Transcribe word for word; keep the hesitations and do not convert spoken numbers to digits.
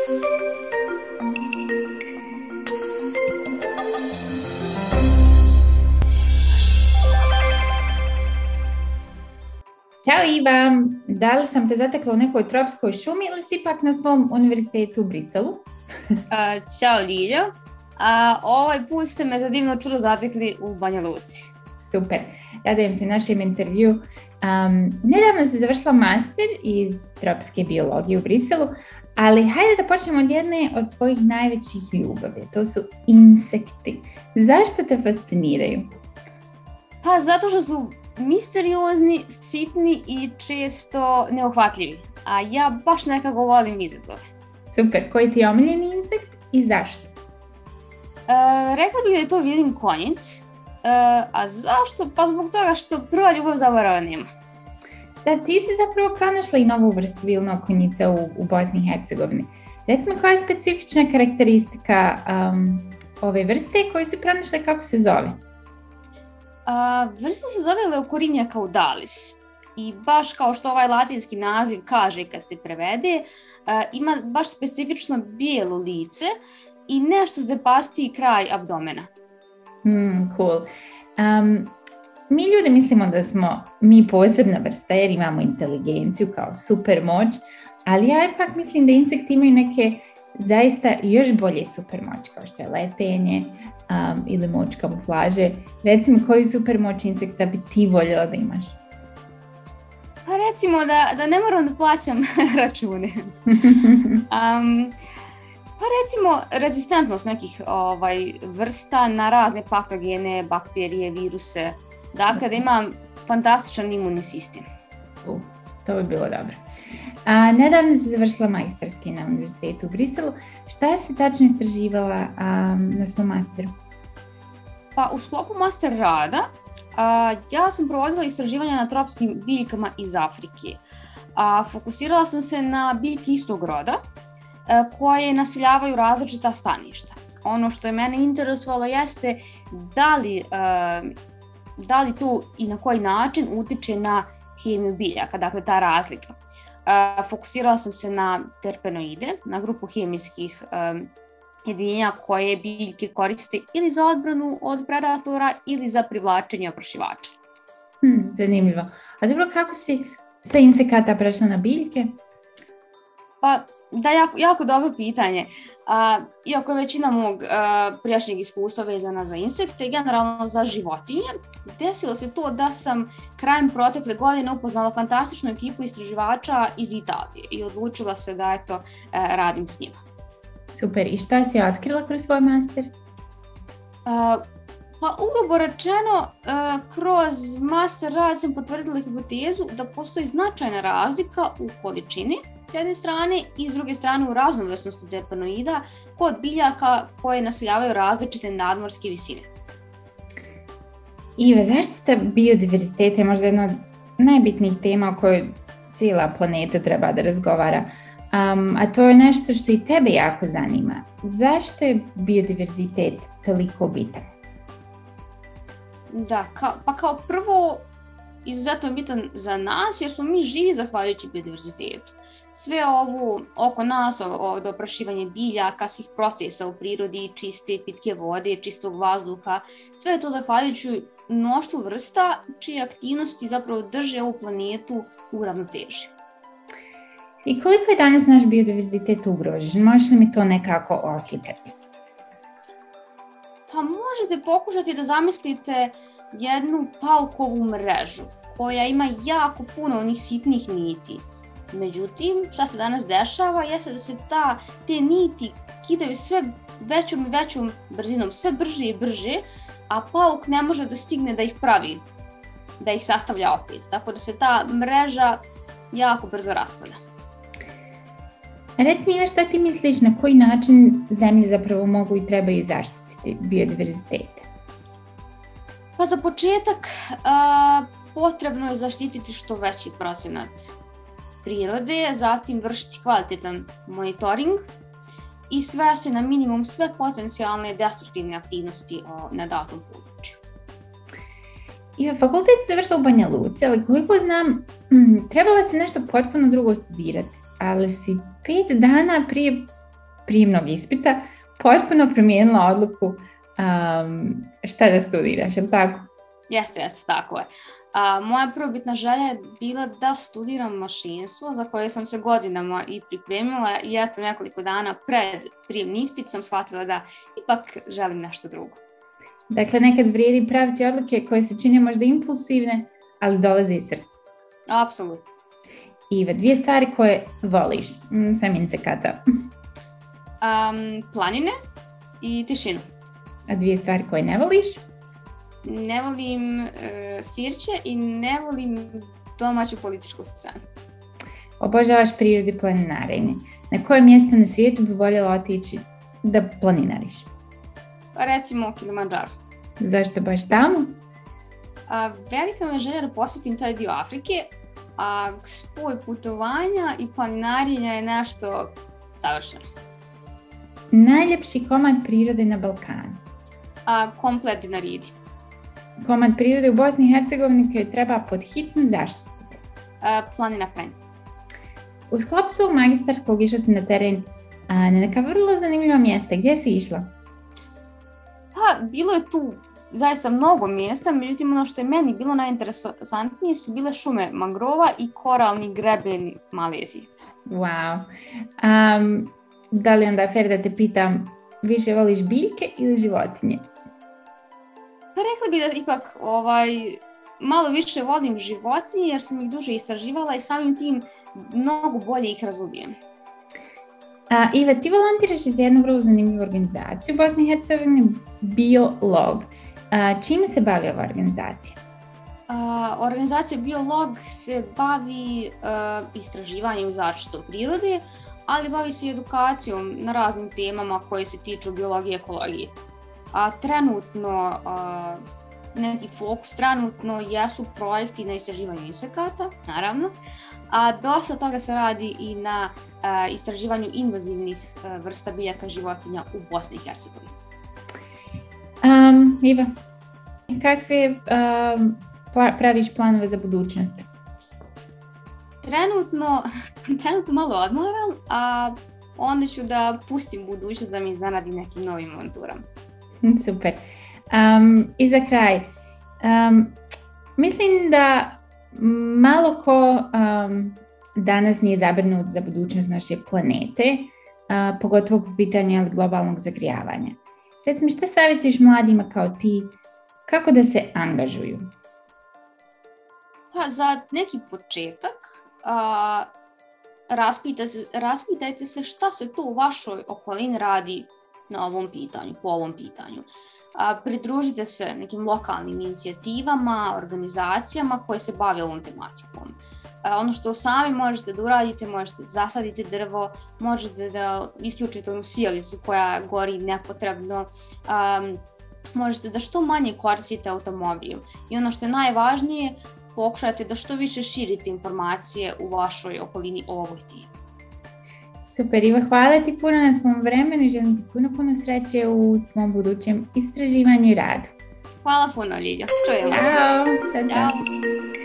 Ćao Iva, da li sam te zatekla u nekoj tropskoj šumi ili si ipak na svom univerzitetu u Briselu? A, ćao Liljo, a ovaj put ste me za divno čudo zatekli u Banja Luci. Super, radujem se našem intervju. Um, nedavno si završila master iz tropske biologije u Briselu, ali hajde da počnemo od jedne od tvojih najvećih ljubavi, to su insekti. Zašto te fasciniraju? Pa zato što su misteriozni, sitni i često neuhvatljivi, a ja baš nekako volim izazove. Super, koji ti je omiljeni insekt i zašto? E, rekla bih da je to vilin konjic, e, a zašto? Pa zbog toga što prva ljubav zaborava nema. Da, ti si zapravo pronašla i novu vrstu vilnog konjica u, u Bosni i Hercegovini. Recimo, koja je specifična karakteristika um, ove vrste koju si pronašla i kako se zove? A, vrsta se zove Leucorinhia caudalis i baš kao što ovaj latinski naziv kaže kad se prevede, a, ima baš specifično bijelo lice i nešto zdepastiji kraj abdomena. Mm, cool. Um, mi ljudi mislimo da smo mi posebna vrsta jer imamo inteligenciju kao super moć, ali ja ipak mislim da insekti imaju neke zaista još bolje supermoć, kao što je letenje um, ili moć kamuflaže. Recimo, koju supermoć insekta bi ti voljela da imaš? Pa recimo da, da ne moram da plaćam račune. um, pa recimo rezistentnost nekih ovaj, vrsta na razne patogene, bakterije, viruse. Dakle, da imam fantastičan imunni sistem. Uh, to bi bilo dobro. A, nedavno si završila magistarski na univerzitetu u Briselu. Šta si tačno istraživala a, na svom masteru? Pa u sklopu master rada a, ja sam provodila istraživanja na tropskim biljkama iz Afrike. A, fokusirala sam se na biljke istog roda a, koje naseljavaju različita staništa. Ono što je mene interesovalo jeste da li, a, da li to i na koji način utiče na hemiju biljaka, dakle ta razlika. Uh, fokusirala sam se na terpenoide, na grupu hemijskih um, jedinjenja koje biljke koriste ili za odbranu od predatora ili za privlačenje oprašivača. Hmm, zanimljivo. A dobro, kako si sa insekata prešla na biljke? Pa da, jako, jako dobro pitanje. Uh, iako je većina mog uh, prijašnjeg iskustva vezana za insekte, generalno za životinje, desilo se to da sam krajem protekle godine upoznala fantastičnu ekipu istraživača iz Italije i odlučila se da eto, uh, radim s njima. Super, i šta si otkrila kroz svoj master? Uh, pa ugrubo rečeno, uh, kroz master rad sam potvrdila hipotezu da postoji značajna razlika u količini s jedne strane i s druge strane u raznovrsnosti terpenoida kod biljaka koje naseljavaju različite nadmorske visine. Iva, zaštita biodiverziteta je možda jedna od najbitnijih tema o kojoj cijela planeta treba da razgovara, um, a to je nešto što i tebe jako zanima. Zašto je biodiverzitet toliko bitan? Da, ka, pa kao prvo izuzetno je bitan za nas jer smo mi živi zahvaljujući biodiverzitetu. Sve ovo oko nas, od oprašivanja biljaka, svih procesa u prirodi, čiste pitke vode, čistog vazduha, sve je to zahvaljujući mnoštvu vrsta čije aktivnosti zapravo drže ovu planetu u ravnoteži. I koliko je danas naš biodiverzitet ugrožen? Možeš li mi to nekako oslikati? Pa možete pokušati da zamislite jednu paukovu mrežu koja ima jako puno onih sitnih niti. Međutim, šta se danas dešava jeste da se ta, te niti kidaju sve većom i većom brzinom, sve brže i brže, a pauk ne može da stigne da ih pravi, da ih sastavlja opet. Tako da se ta mreža jako brzo raspada. Reci mi, šta ti misliš na koji način zemlje zapravo mogu i trebaju zaštititi biodiverzitet? Pa za početak a, potrebno je zaštititi što veći procenat prirode, zatim vršiti kvalitetan monitoring i svesti na minimum sve potencijalne destruktivne aktivnosti o, na datom području. I fakultet se završila u Banja Luci, ali koliko znam, m, trebala si nešto potpuno drugo studirati, ali si pet dana prije prijemnog ispita potpuno promijenila odluku um, šta da studiraš, je li tako? Jeste, jeste, tako je. A, moja prvobitna želja je bila da studiram mašinstvo, za koje sam se godinama i pripremila i eto nekoliko dana pred prijemni ispit sam shvatila da ipak želim nešto drugo. Dakle, nekad vrijedi praviti odluke koje se čine možda impulsivne, ali dolaze iz srca. Apsolutno. Iva, dvije stvari koje voliš, mm, sam insekata. Um, planine i tišinu. A dvije stvari koje ne voliš? Ne volim uh, sirće i ne volim domaću političku scenu. Obožavaš prirodu i planinarenje. Na koje mjesto na svijetu bi voljela otići da planinariš? Pa recimo Kilimandžaro. Zašto baš tamo? A, velika me želja da posjetim taj dio Afrike, a spoj putovanja i planinarenja je nešto savršeno. Najljepši komad prirode na Balkanu? A, komplet Dinaridi. Komad prirode u Bosni i Hercegovini koji treba pod hitnu zaštitu? A, planina Prenj. U sklopu svog magistarskog išla si na teren a, na neka vrlo zanimljiva mjesta. Gdje si išla? Pa, bilo je tu zaista mnogo mjesta, međutim ono što je meni bilo najinteresantnije su bile šume mangrova i koralni greben Malezije. Wow. Um, da li onda fair da te pitam, više voliš biljke ili životinje? Pa rekla bih da ipak ovaj, malo više volim životinje jer sam ih duže istraživala i samim tim mnogo bolje ih razumijem. A, Iva, ti volontiraš iz jednu vrlo zanimljivu organizaciju u Bosni i Hercegovini, Biolog. A, čime se bavi ova organizacija? A, organizacija Biolog se bavi a, istraživanjem i zaštitom prirode, ali bavi se i edukacijom na raznim temama koje se tiču biologije i ekologije. A trenutno, a, neki fokus trenutno jesu projekti na istraživanju insekata, naravno, a dosta toga se radi i na a, istraživanju invazivnih a, vrsta biljaka životinja u Bosni i Hercegovini. Um, Iva, kakve um, praviš planove za budućnost? Trenutno, trenutno malo odmoram, a onda ću da pustim budućnost da mi iznenadi nekim novim avanturama. Super. Um, I za kraj, um, mislim da malo ko um, danas nije zabrinut za budućnost naše planete, uh, pogotovo po pitanju globalnog zagrijavanja. Recimo, šta savjetuješ mladima kao ti, kako da se angažuju? Pa za neki početak a, raspita se, raspitajte se šta se tu u vašoj okolini radi na ovom pitanju, po ovom pitanju. A, pridružite se nekim lokalnim inicijativama, organizacijama koje se bave ovom tematikom. A, ono što sami možete da uradite, možete zasaditi drvo, možete da isključite onu sijalicu koja gori nepotrebno, a, možete da što manje koristite automobil. I ono što je najvažnije, pokušajte da što više širite informacije u vašoj okolini o ovoj temi. Super, Iva, hvala ti puno na tvom vremenu i želim ti puno, puno sreće u tvom budućem istraživanju i radu. Hvala puno, Ljiljo. Čujemo se. Ćao. Ćao, čao. Ćao.